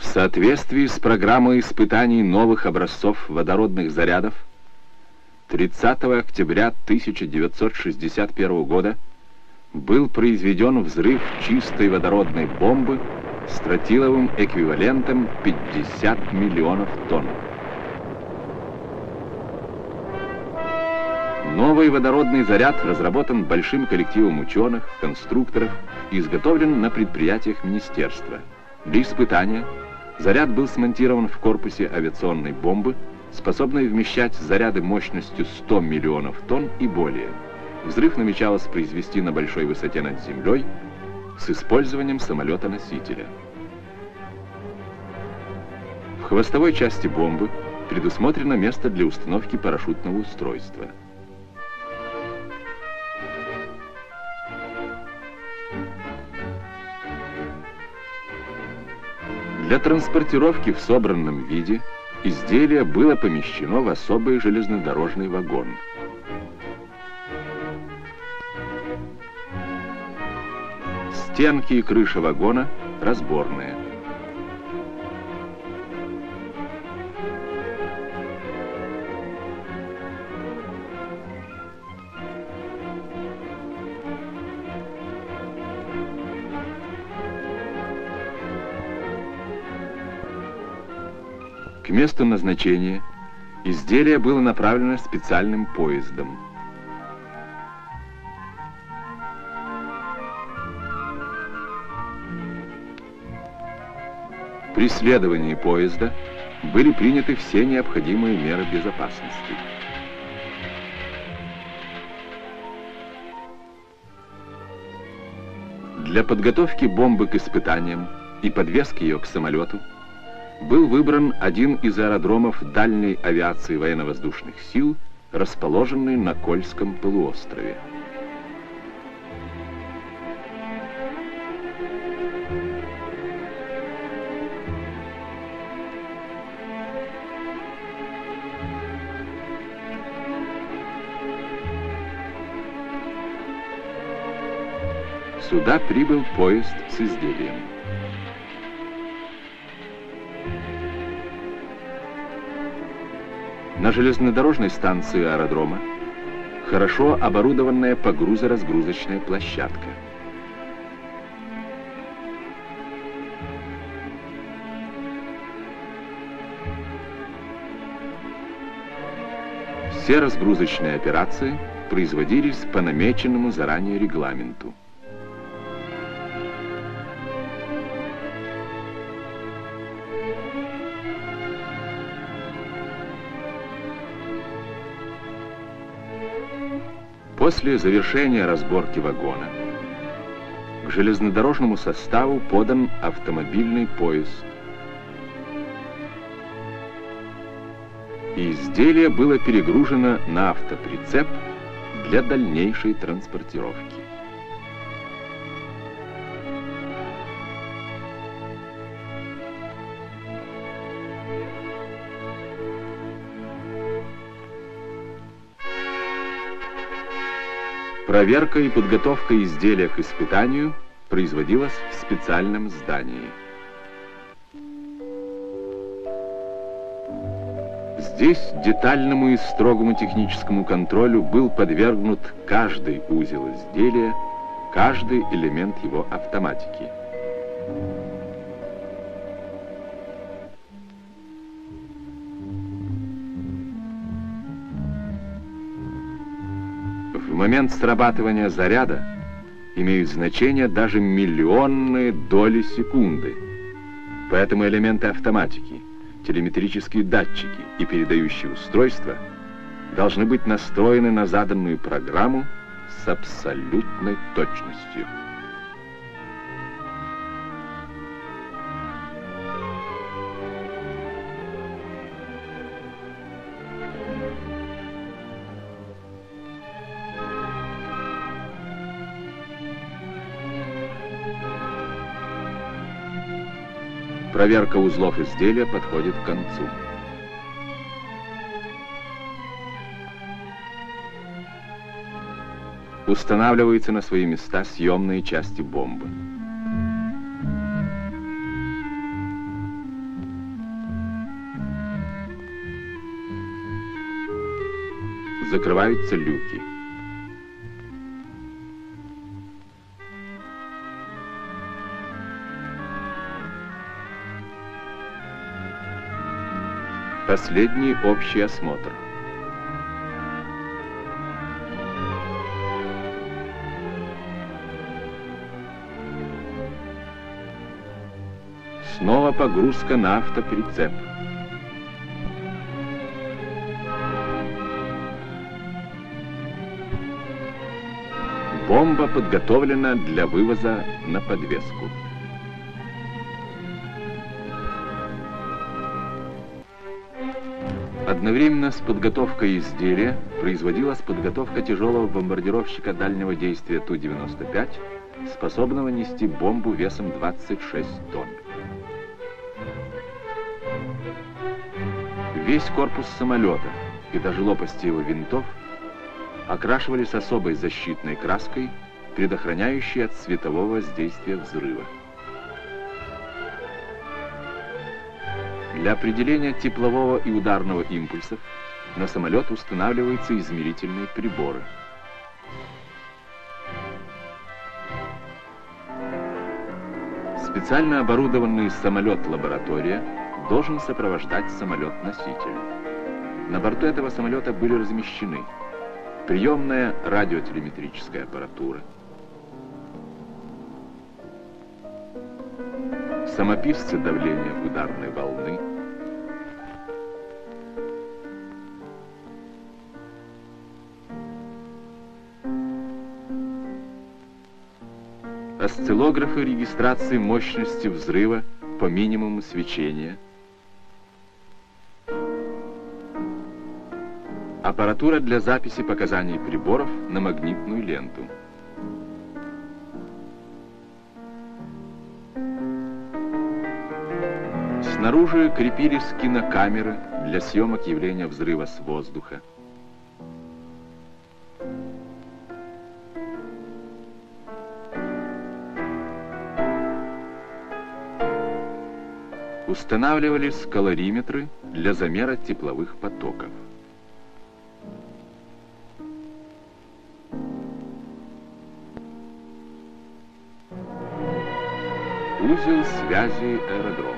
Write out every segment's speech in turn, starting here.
соответствии с программой испытаний новых образцов водородных зарядов 30 октября 1961 года был произведен взрыв чистой водородной бомбы с тротиловым эквивалентом 50 миллионов тонн. Новый водородный заряд разработан большим коллективом ученых, конструкторов и изготовлен на предприятиях министерства. Для испытания заряд был смонтирован в корпусе авиационной бомбы, способной вмещать заряды мощностью 100 миллионов тонн и более. Взрыв намечалось произвести на большой высоте над землей с использованием самолета-носителя. В хвостовой части бомбы предусмотрено место для установки парашютного устройства. Для транспортировки в собранном виде изделие было помещено в особый железнодорожный вагон. Стенки и крыша вагона разборные. К месту назначения изделие было направлено специальным поездом. При следовании поезда были приняты все необходимые меры безопасности. Для подготовки бомбы к испытаниям и подвески ее к самолету был выбран один из аэродромов дальней авиации военно-воздушных сил, расположенный на Кольском полуострове. Сюда прибыл поезд с изделием. На железнодорожной станции аэродрома хорошо оборудованная погрузо-разгрузочная площадка. Все разгрузочные операции производились по намеченному заранее регламенту. После завершения разборки вагона к железнодорожному составу подан автомобильный поезд. И изделие было перегружено на автоприцеп для дальнейшей транспортировки. Проверка и подготовка изделия к испытанию производилась в специальном здании. Здесь детальному и строгому техническому контролю был подвергнут каждый узел изделия, каждый элемент его автоматики. В момент срабатывания заряда имеют значение даже миллионные доли секунды. Поэтому элементы автоматики, телеметрические датчики и передающие устройства должны быть настроены на заданную программу с абсолютной точностью. Проверка узлов изделия подходит к концу. Устанавливаются на свои места съемные части бомбы. закрываются люки. Последний общий осмотр. Снова погрузка на автоприцеп. Бомба подготовлена для вывоза на подвеску. Одновременно с подготовкой изделия производилась подготовка тяжелого бомбардировщика дальнего действия Ту-95, способного нести бомбу весом 26 тонн. Весь корпус самолета и даже лопасти его винтов окрашивались особой защитной краской, предохраняющей от светового воздействия взрыва. Для определения теплового и ударного импульсов на самолет устанавливаются измерительные приборы. Специально оборудованный самолет-лаборатория должен сопровождать самолет-носитель. На борту этого самолета были размещены приемная радиотелеметрическая аппаратура, самописцы давления ударной волны, осциллографы регистрации мощности взрыва по минимуму свечения, аппаратура для записи показаний приборов на магнитную ленту. Снаружи крепились кинокамеры для съемок явления взрыва с воздуха. Устанавливались калориметры для замера тепловых потоков. Узел связи аэродрома.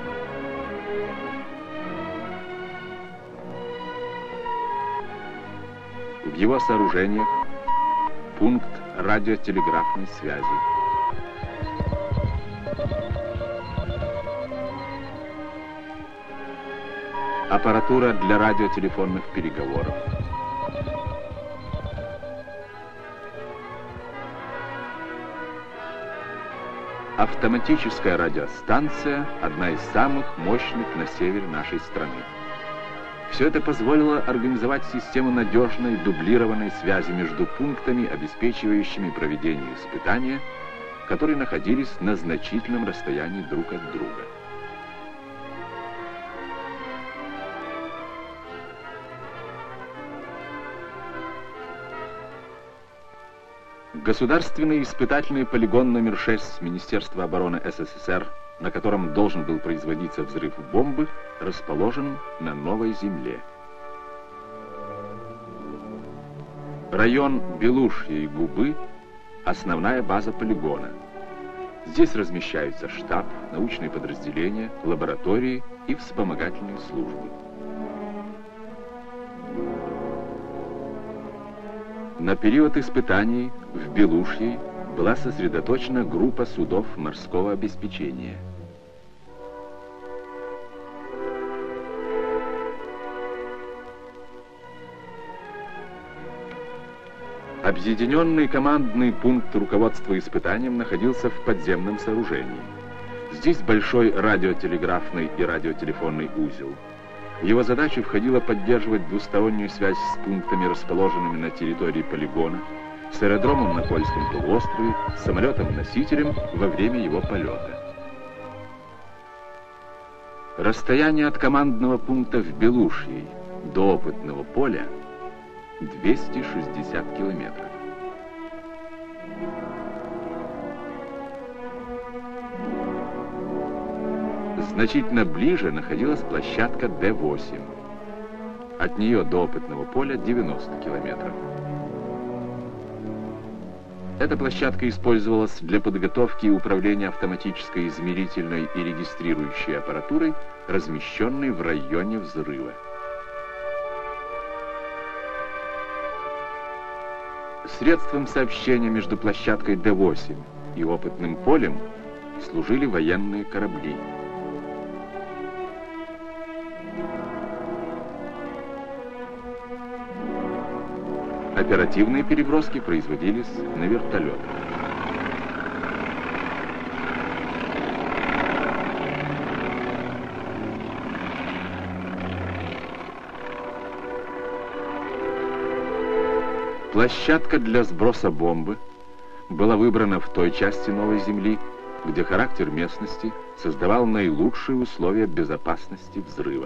В его сооружениях пункт радиотелеграфной связи. Аппаратура для радиотелефонных переговоров. Автоматическая радиостанция – одна из самых мощных на севере нашей страны. Все это позволило организовать систему надежной дублированной связи между пунктами, обеспечивающими проведение испытания, которые находились на значительном расстоянии друг от друга. Государственный испытательный полигон номер 6 Министерства обороны СССР, на котором должен был производиться взрыв бомбы, расположен на Новой Земле. Район Белушья и Губы – основная база полигона. Здесь размещаются штаб, научные подразделения, лаборатории и вспомогательные службы. На период испытаний в Белушьей была сосредоточена группа судов морского обеспечения. Объединенный командный пункт руководства испытанием находился в подземном сооружении. Здесь большой радиотелеграфный и радиотелефонный узел. В его задачу входило поддерживать двустороннюю связь с пунктами, расположенными на территории полигона, с аэродромом на Кольском полуострове, с самолетом-носителем во время его полета. Расстояние от командного пункта в Белушьей до опытного поля 260 километров. Значительно ближе находилась площадка Д-8. От нее до опытного поля 90 километров. Эта площадка использовалась для подготовки и управления автоматической измерительной и регистрирующей аппаратурой, размещенной в районе взрыва. Средством сообщения между площадкой Д-8 и опытным полем служили военные корабли. Оперативные переброски производились на вертолетах. Площадка для сброса бомбы была выбрана в той части Новой Земли, где характер местности создавал наилучшие условия безопасности взрыва.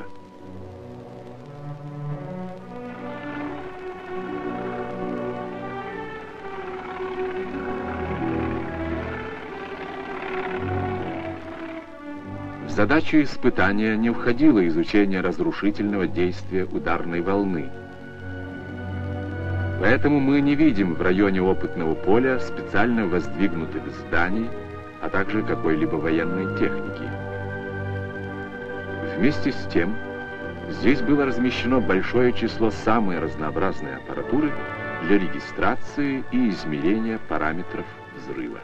В задачу испытания не входило изучение разрушительного действия ударной волны. Поэтому мы не видим в районе опытного поля специально воздвигнутых зданий, а также какой-либо военной техники. Вместе с тем, здесь было размещено большое число самой разнообразной аппаратуры для регистрации и измерения параметров взрыва.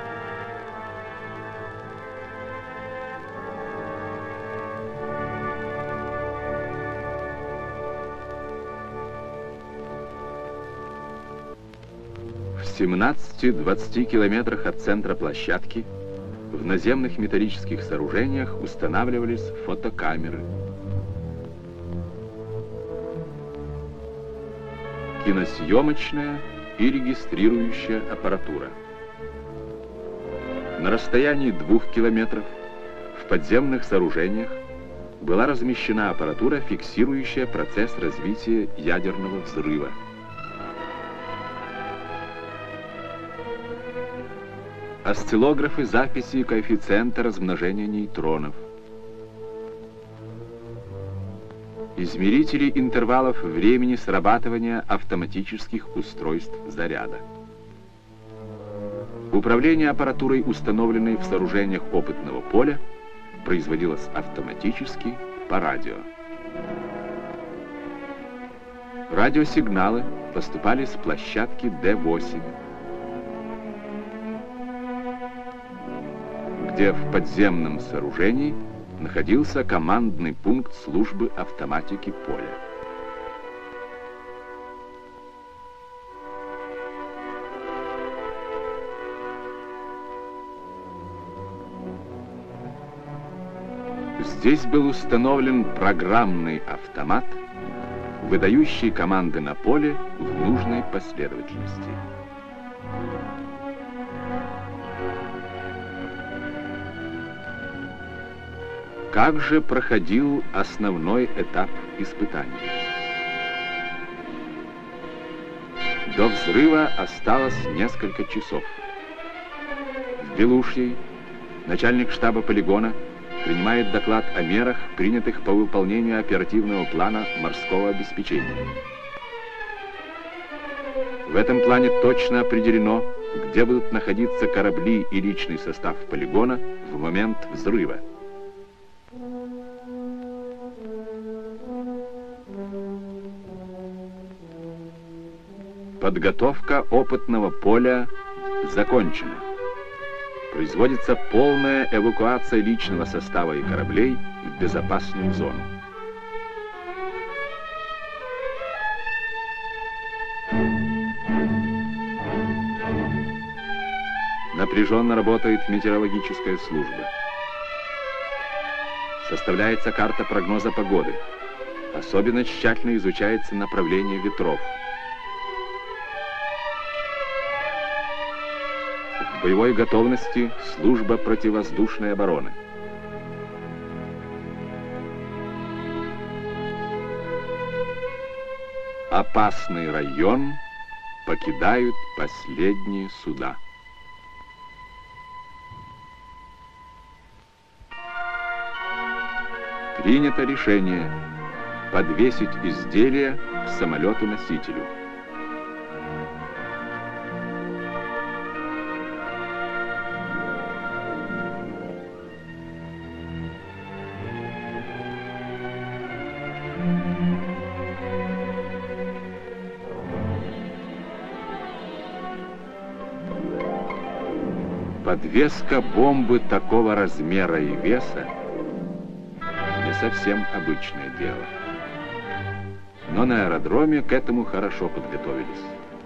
В 17-20 километрах от центра площадки в наземных металлических сооружениях устанавливались фотокамеры, киносъемочная и регистрирующая аппаратура. На расстоянии 2 километров в подземных сооружениях была размещена аппаратура, фиксирующая процесс развития ядерного взрыва. Осциллографы записи коэффициента размножения нейтронов. Измерители интервалов времени срабатывания автоматических устройств заряда. Управление аппаратурой, установленной в сооружениях опытного поля, производилось автоматически по радио. Радиосигналы поступали с площадки Д-8, где в подземном сооружении находился командный пункт службы автоматики поля. Здесь был установлен программный автомат, выдающий команды на поле в нужной последовательности. Как же проходил основной этап испытаний? До взрыва осталось несколько часов. В Белушьей начальник штаба полигона принимает доклад о мерах, принятых по выполнению оперативного плана морского обеспечения. В этом плане точно определено, где будут находиться корабли и личный состав полигона в момент взрыва. Подготовка опытного поля закончена. Производится полная эвакуация личного состава и кораблей в безопасную зону. Напряженно работает метеорологическая служба. Составляется карта прогноза погоды. Особенно тщательно изучается направление ветров. В боевой готовности служба противовоздушной обороны. Опасный район покидают последние суда. Принято решение подвесить изделие к самолету-носителю. Подвеска бомбы такого размера и веса не совсем обычное дело. Но на аэродроме к этому хорошо подготовились.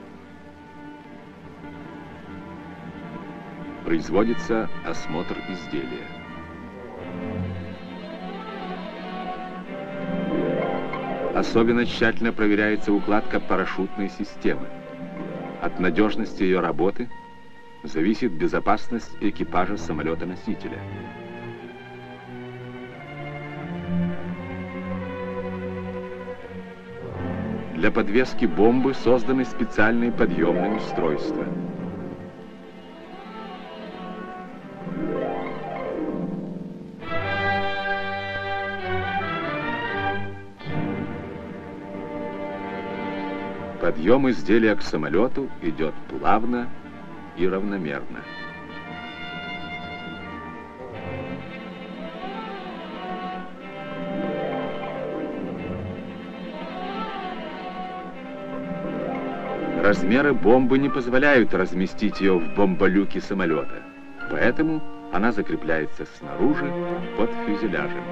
Производится осмотр изделия. Особенно тщательно проверяется укладка парашютной системы. От надежности ее работы зависит безопасность экипажа самолета-носителя. Для подвески бомбы созданы специальные подъемные устройства. Подъем изделия к самолету идет плавно и равномерно. Размеры бомбы не позволяют разместить ее в бомболюке самолета, поэтому она закрепляется снаружи под фюзеляжем.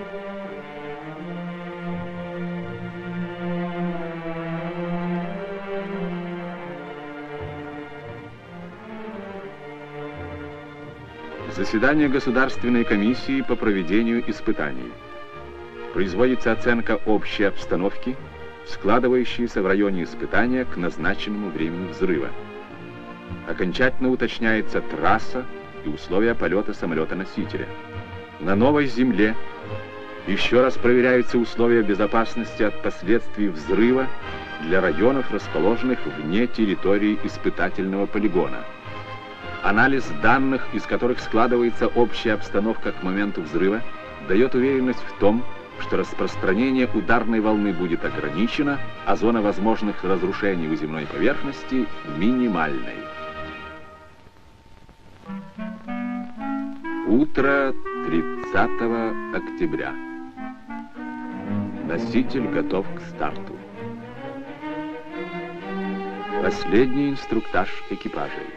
Заседание Государственной комиссии по проведению испытаний. Производится оценка общей обстановки, складывающейся в районе испытания к назначенному времени взрыва. Окончательно уточняется трасса и условия полета самолета-носителя. На новой земле еще раз проверяются условия безопасности от последствий взрыва для районов, расположенных вне территории испытательного полигона. Анализ данных, из которых складывается общая обстановка к моменту взрыва, дает уверенность в том, что распространение ударной волны будет ограничено, а зона возможных разрушений у земной поверхности минимальной. Утро 30 октября. Носитель готов к старту. Последний инструктаж экипажей.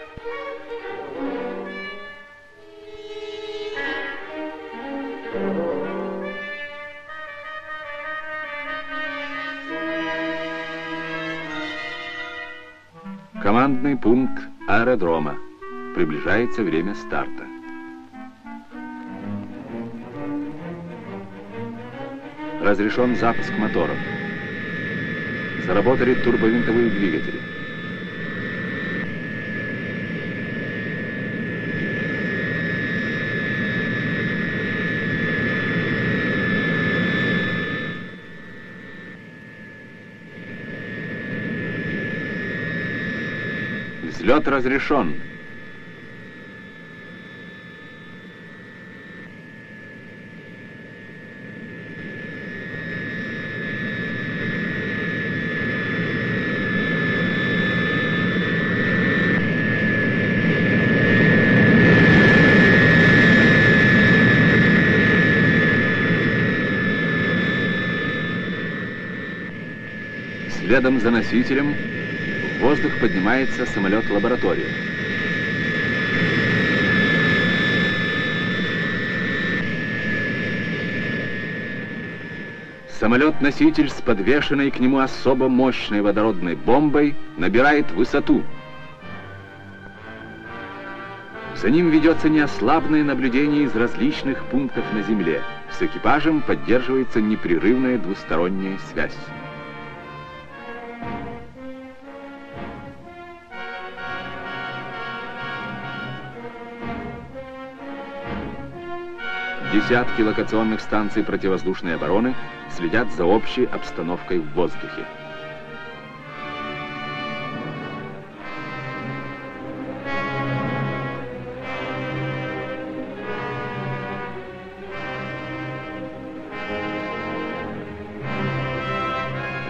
Командный пункт аэродрома. Приближается время старта. Разрешен запуск моторов. Заработали турбовинтовые двигатели. Взлет разрешен. Следом за носителем в воздух поднимается самолет-лаборатория. Самолет-носитель с подвешенной к нему особо мощной водородной бомбой набирает высоту. За ним ведется неослабное наблюдение из различных пунктов на Земле. С экипажем поддерживается непрерывная двусторонняя связь. Десятки локационных станций противовоздушной обороны следят за общей обстановкой в воздухе.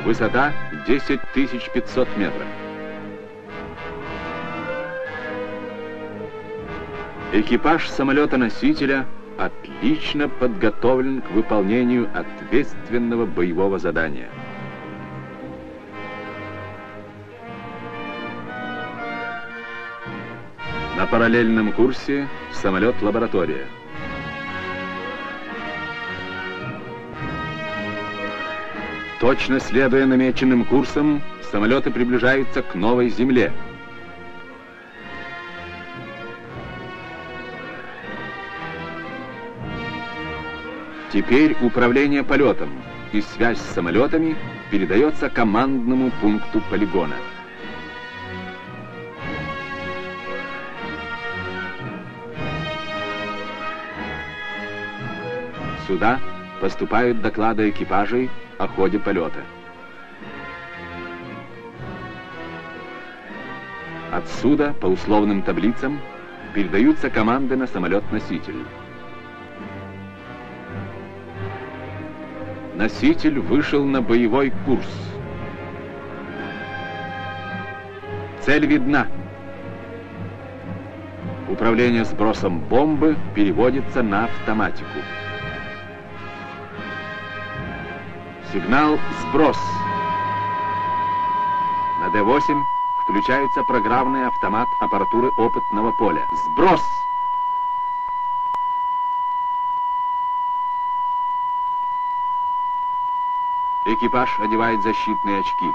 Высота 10 500 метров. Экипаж самолета-носителя отлично подготовлен к выполнению ответственного боевого задания. На параллельном курсе самолет-лаборатория. Точно следуя намеченным курсам, самолеты приближаются к новой Земле. Теперь управление полетом и связь с самолетами передается командному пункту полигона. Сюда поступают доклады экипажей о ходе полета. Отсюда, по условным таблицам, передаются команды на самолет-носитель. Носитель вышел на боевой курс. Цель видна. Управление сбросом бомбы переводится на автоматику. Сигнал «Сброс». На Д-8 включается программный автомат аппаратуры опытного поля. «Сброс». Экипаж одевает защитные очки.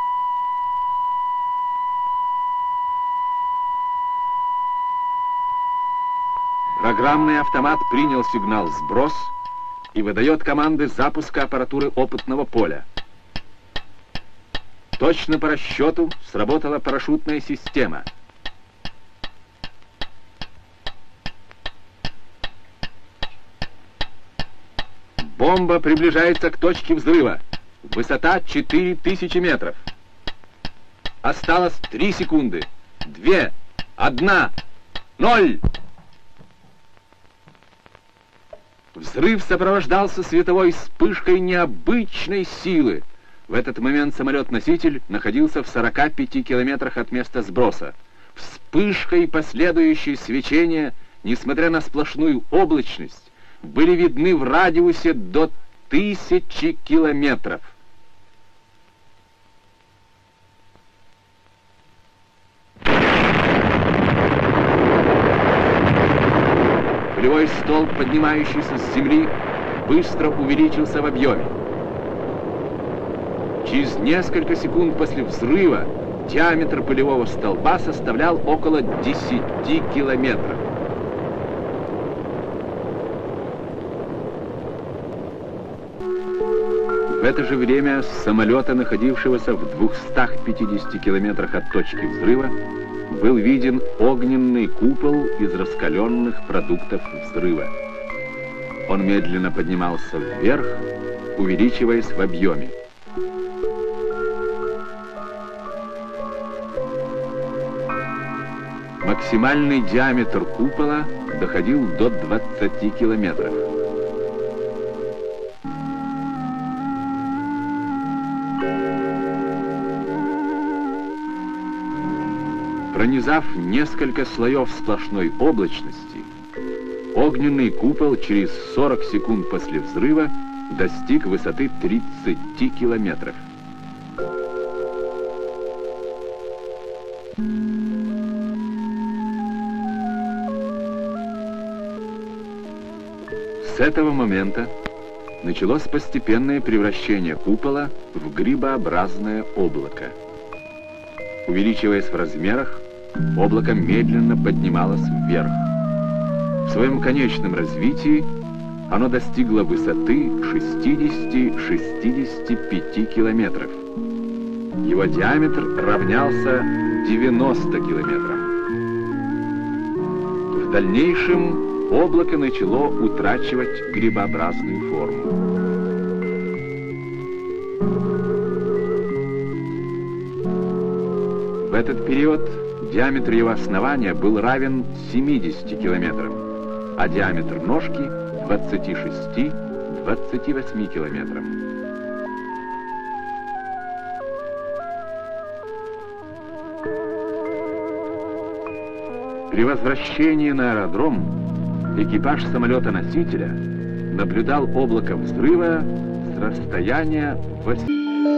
Программный автомат принял сигнал «Сброс» и выдает команды запуска аппаратуры опытного поля. Точно по расчету сработала парашютная система. Бомба приближается к точке взрыва. Высота 4000 метров. Осталось 3 секунды. 2, 1, 0. Взрыв сопровождался световой вспышкой необычной силы. В этот момент самолет-носитель находился в 45 километрах от места сброса. Вспышка и последующее свечение, несмотря на сплошную облачность, были видны в радиусе до 1000 километров. Полевой столб, поднимающийся с земли, быстро увеличился в объеме. Через несколько секунд после взрыва диаметр полевого столба составлял около 10 километров. В это же время с самолета, находившегося в 250 километрах от точки взрыва, был виден огненный купол из раскаленных продуктов взрыва. Он медленно поднимался вверх, увеличиваясь в объеме. Максимальный диаметр купола доходил до 20 километров. Пронизав несколько слоев сплошной облачности, огненный купол через 40 секунд после взрыва достиг высоты 30 километров. С этого момента началось постепенное превращение купола в грибообразное облако. Увеличиваясь в размерах, облако медленно поднималось вверх. В своем конечном развитии оно достигло высоты 60-65 километров. Его диаметр равнялся 90 километрам. В дальнейшем облако начало утрачивать грибообразную форму. В этот период диаметр его основания был равен 70 километрам, а диаметр ножки 26-28 километрам. При возвращении на аэродром экипаж самолета-носителя наблюдал облако взрыва с расстояния 8...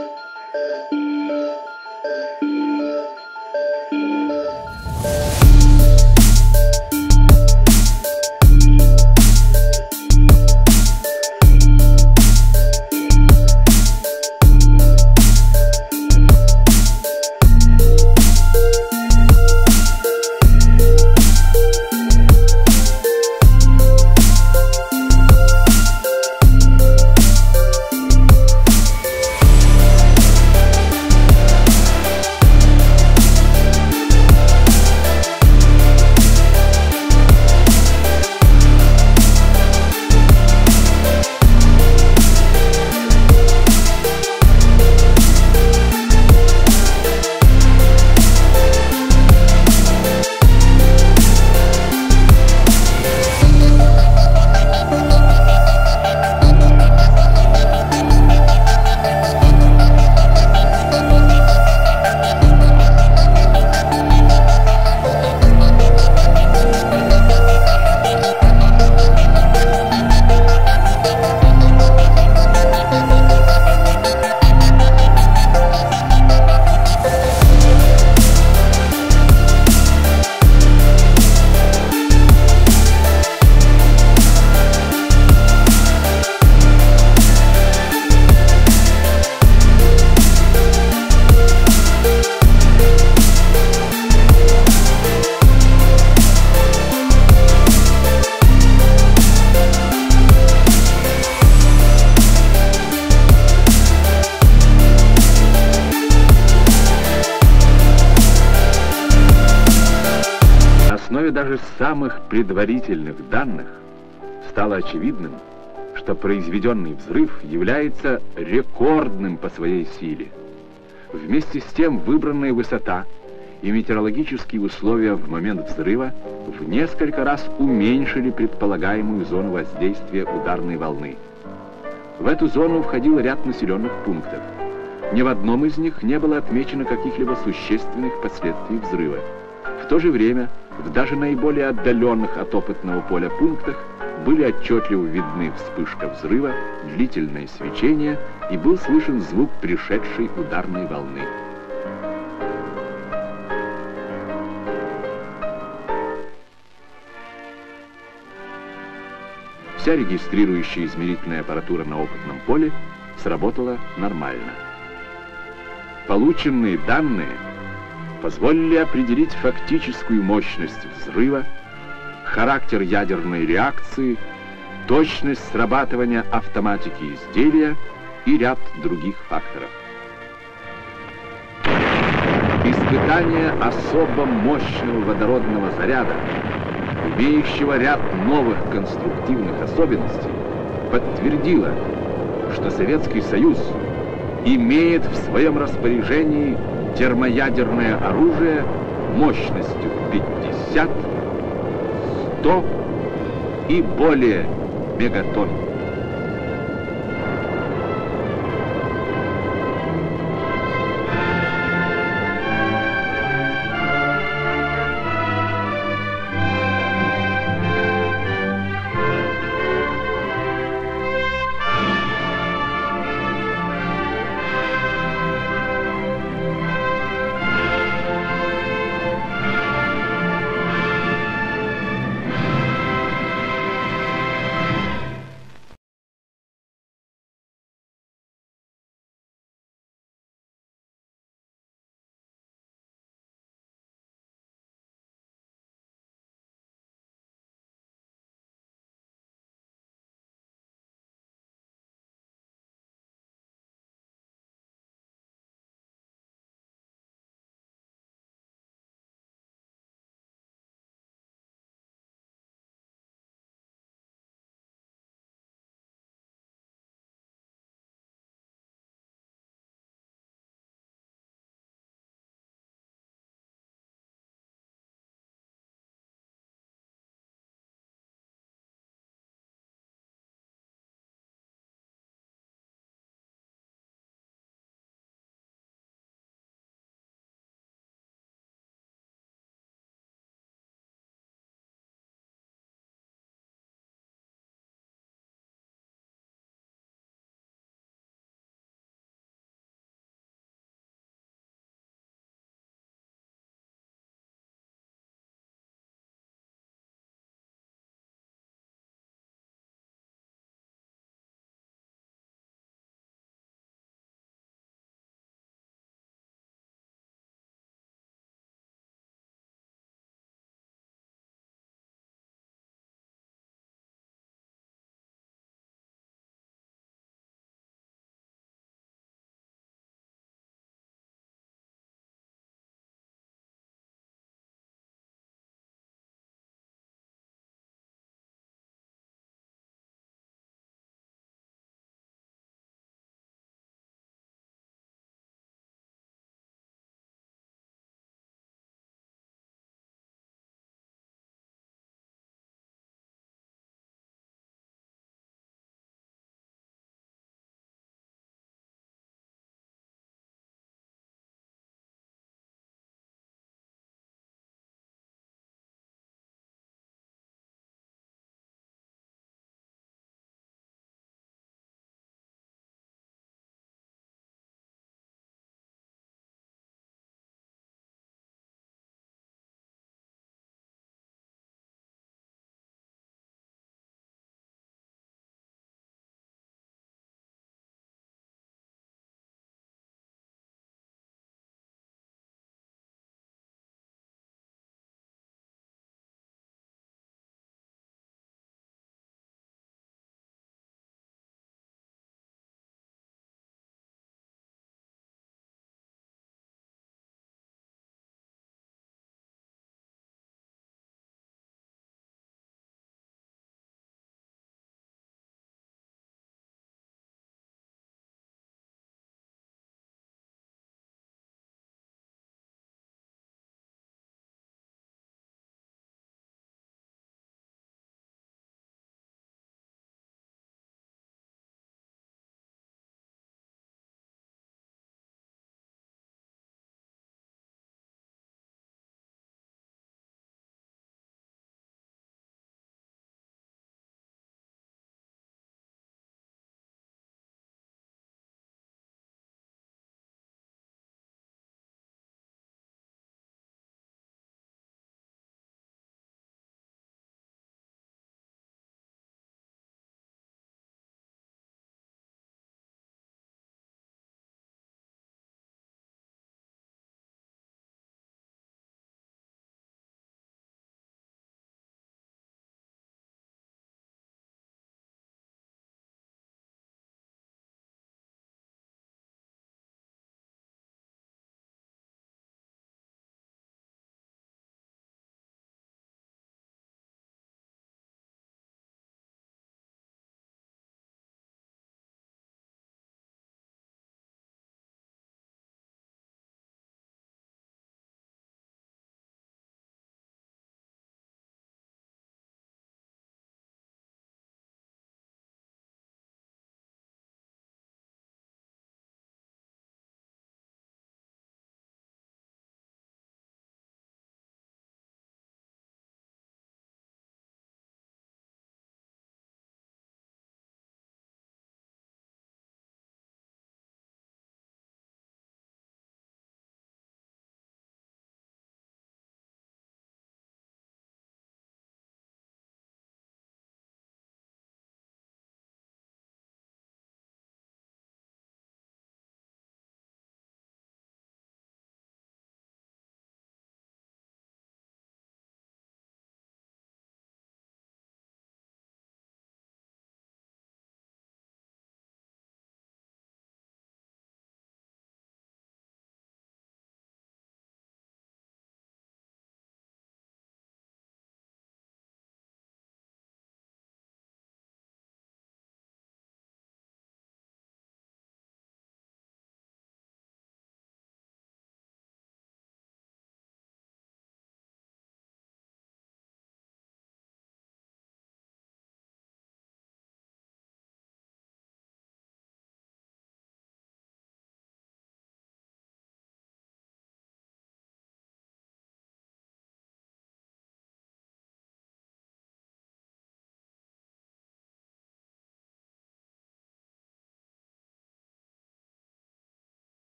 Даже самых предварительных данных стало очевидным, что произведенный взрыв является рекордным по своей силе. Вместе с тем выбранная высота и метеорологические условия в момент взрыва в несколько раз уменьшили предполагаемую зону воздействия ударной волны. В эту зону входил ряд населенных пунктов. Ни в одном из них не было отмечено каких-либо существенных последствий взрыва. В то же время в даже наиболее отдаленных от опытного поля пунктах были отчетливо видны вспышка взрыва, длительное свечение и был слышен звук пришедшей ударной волны. Вся регистрирующая измерительная аппаратура на опытном поле сработала нормально. Полученные данные позволили определить фактическую мощность взрыва, характер ядерной реакции, точность срабатывания автоматики изделия и ряд других факторов. Испытание особо мощного водородного заряда, имеющего ряд новых конструктивных особенностей, подтвердило, что Советский Союз имеет в своем распоряжении термоядерное оружие мощностью 50, 100 и более мегатонн.